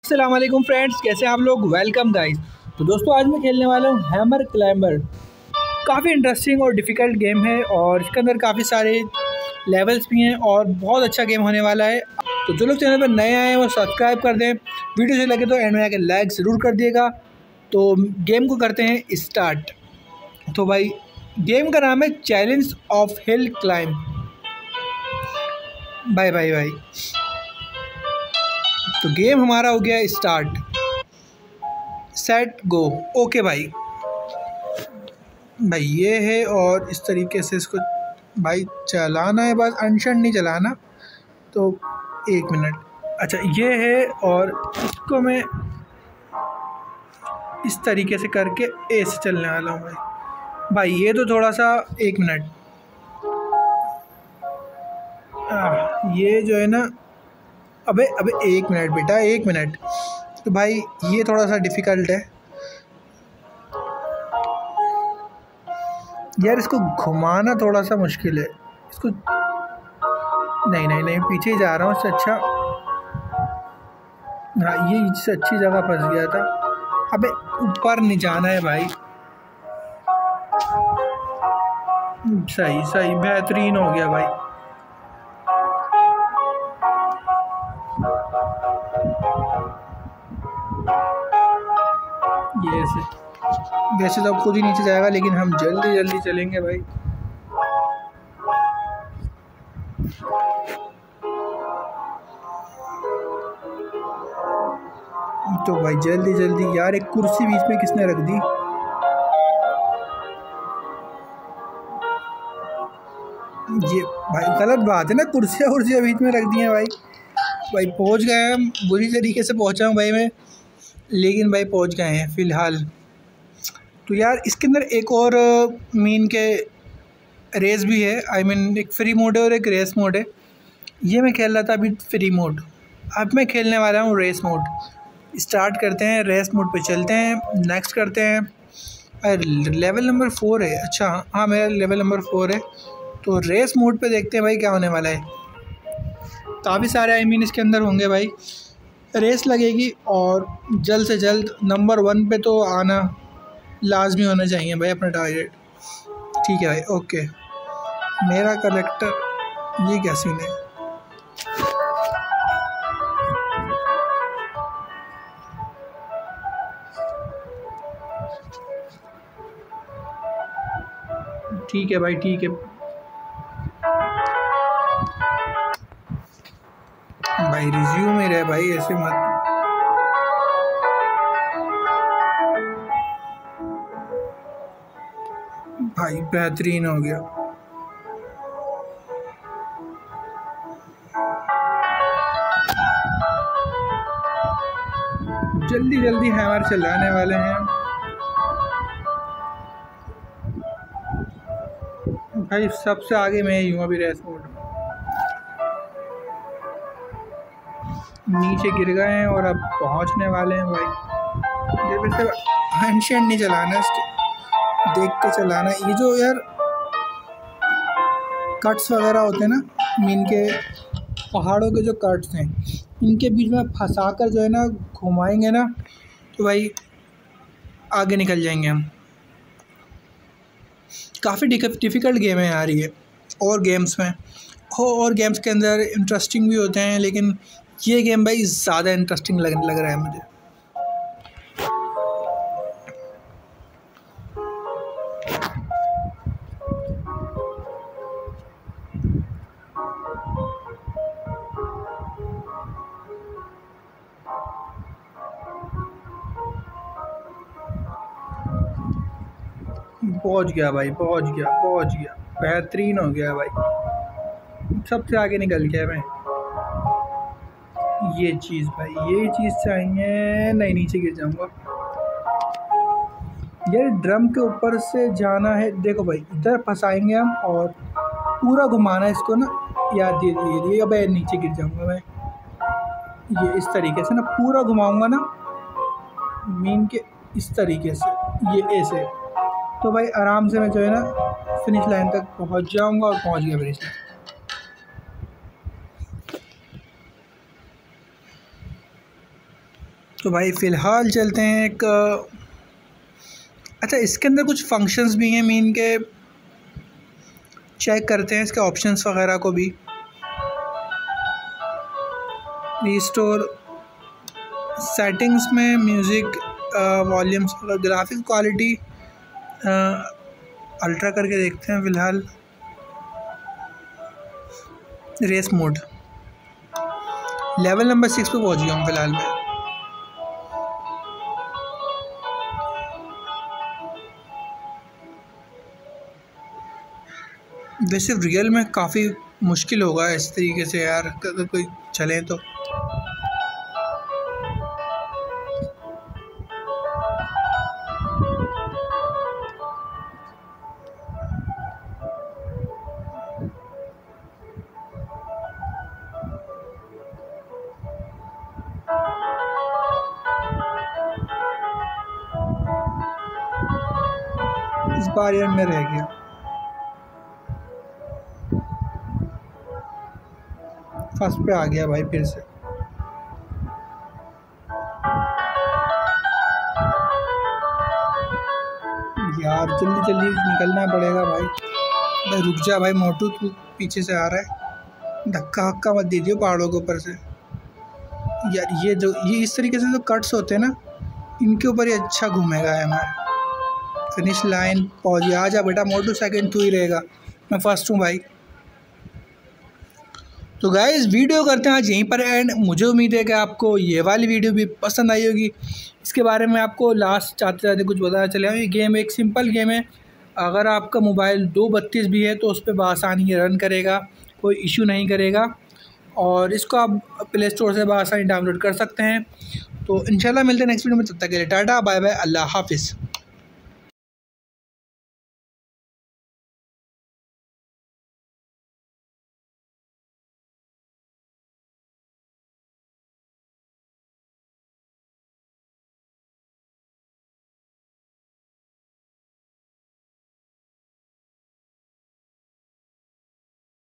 अस्सलाम वालेकुम फ्रेंड्स, कैसे हैं आप लोग। Welcome guys. तो दोस्तों आज मैं खेलने वाला हूँ हैमर क्लाइंबर। काफ़ी इंटरेस्टिंग और डिफ़िकल्ट गेम है और इसके अंदर काफ़ी सारे लेवल्स भी हैं और बहुत अच्छा गेम होने वाला है। तो जो लोग चैनल पर नए आए हैं वो सब्सक्राइब कर दें, वीडियो से लगे तो एंड में आके लाइक ज़रूर कर दिएगा। तो गेम को करते हैं स्टार्ट। तो भाई गेम का नाम है challenge of hill climb. Bye bye bye. तो गेम हमारा हो गया स्टार्ट, सेट गो। ओके भाई ये है और इस तरीके से इसको भाई चलाना है, बस अनशन नहीं चलाना। तो 1 मिनट। अच्छा ये है और इसको मैं इस तरीके से करके ए से चलने वाला हूँ भाई। ये तो थोड़ा सा 1 मिनट। ये जो है ना, अबे 1 मिनट बेटा, 1 मिनट। तो भाई ये थोड़ा सा डिफ़िकल्ट है यार, इसको घुमाना थोड़ा सा मुश्किल है। इसको नहीं पीछे ही जा रहा हूँ। इससे अच्छा हाँ, ये इससे अच्छी जगह फंस गया था। अबे ऊपर नहीं जाना है भाई। सही बेहतरीन हो गया भाई। ये वैसे तो खुद ही नीचे जाएगा, लेकिन हम जल्दी चलेंगे भाई। तो भाई जल्दी यार, एक कुर्सी बीच में किसने रख दी। ये भाई गलत बात है ना, कुर्सियाँ बीच में रख दी हैं भाई पहुंच गए हम। बुरी तरीके से पहुंचा हूँ भाई मैं, लेकिन भाई पहुंच गए हैं फ़िलहाल। तो यार इसके अंदर एक और मीन के रेस भी है। आई मीन एक फ्री मोड है और एक रेस मोड है। ये मैं खेल रहा था अभी फ्री मोड, अब मैं खेलने वाला हूँ रेस मोड। स्टार्ट करते हैं, रेस मोड पे चलते हैं, नेक्स्ट करते हैं। लेवल नंबर 4 है। अच्छा हाँ, मेरा लेवल नंबर 4 है। तो रेस मोड पे देखते हैं भाई क्या होने वाला है। काफ़ी सारे आई मीन इसके अंदर होंगे भाई, रेस लगेगी और जल्द से जल्द नंबर 1 पे तो आना लाजमी होना चाहिए भाई, अपना टारगेट। ठीक है भाई, ओके। मेरा कलेक्टर ये क्या सीन है। ठीक है भाई, ठीक है भाई। रिज्यूम में रहे भाई, ऐसे मत। भाई बेहतरीन हो गया। जल्दी हैमर चलाने वाले हैं भाई। सबसे आगे मैं ही हूँ अभी रेस मोड। नीचे गिर गए हैं और अब पहुँचने वाले हैं भाई। ये वैसे हैंडशेड नहीं चलाना, इसको देख के चलाना। ये जो यार कट्स वगैरह होते हैं ना, मीन के पहाड़ों के जो कट्स हैं, इनके बीच में फंसा कर जो है ना घुमाएंगे ना, तो भाई आगे निकल जाएंगे हम। काफ़ी डिफ़िकल्ट गेम है यार ये। और गेम्स में और गेम्स के अंदर इंटरेस्टिंग भी होते हैं, लेकिन ये गेम भाई ज़्यादा इंटरेस्टिंग लग रहा है मुझे। पहुंच गया भाई, पहुंच गया। बेहतरीन हो गया भाई, सबसे आगे निकल गया मैं। ये चीज़ भाई, ये चीज़ चाहिए। नहीं, नीचे गिर जाऊंगा यार। ड्रम के ऊपर से जाना है। देखो भाई इधर फंसाएंगे हम और पूरा घुमाना है इसको ना। याद दे अबे नीचे गिर जाऊंगा मैं। ये इस तरीके से ना पूरा घुमाऊंगा ना, मीन के इस तरीके से, ये ऐसे। तो भाई आराम से मैं जो है ना फिनिश लाइन तक पहुंच जाऊंगा, और पहुंच गया फिनिश लाइन। तो भाई फ़िलहाल चलते हैं एक अच्छा, इसके अंदर कुछ फंक्शंस भी हैं मीन के, चेक करते हैं इसके ऑप्शंस वगैरह को भी। रिस्टोर सेटिंग्स में music volumes, graphics quality ultra करके देखते हैं फ़िलहाल। रेस मोड लेवल नंबर 6 पे पहुंच गया हूँ फ़िलहाल मैं। वैसे रियल में काफ़ी मुश्किल होगा इस तरीके से यार, अगर कोई चले तो। इस बार यार मैं रह गया, फर्स्ट पे आ गया भाई फिर से। यार जल्दी जल्दी निकलना पड़ेगा भाई रुक जा भाई मोटू, तू पीछे से आ रहा है, धक्का हक्का मत दे दियो पहाड़ों के ऊपर से। यार ये इस तरीके से जो कट्स होते हैं ना, इनके ऊपर ही अच्छा घूमेगा हमारा। फिनिश लाइन पहुँच, आ जा बेटा मोटू, सेकंड तू ही रहेगा, मैं फर्स्ट हूँ भाई। तो गाइस वीडियो करते हैं आज यहीं पर एंड। मुझे उम्मीद है कि आपको ये वाली वीडियो भी पसंद आई होगी। इसके बारे में आपको लास्ट चाहते चाहते कुछ बताना चलेगा। ये गेम एक सिंपल गेम है, अगर आपका मोबाइल 232 भी है तो उस पर बआसानी रन करेगा, कोई इशू नहीं करेगा, और इसको आप प्ले स्टोर से बआसानी डाउनलोड कर सकते हैं। तो इंशाल्लाह मिलते हैं नेक्स्ट वीडियो में, तब तक के लिए टाटा बाय बाय, अल्लाह हाफिज़।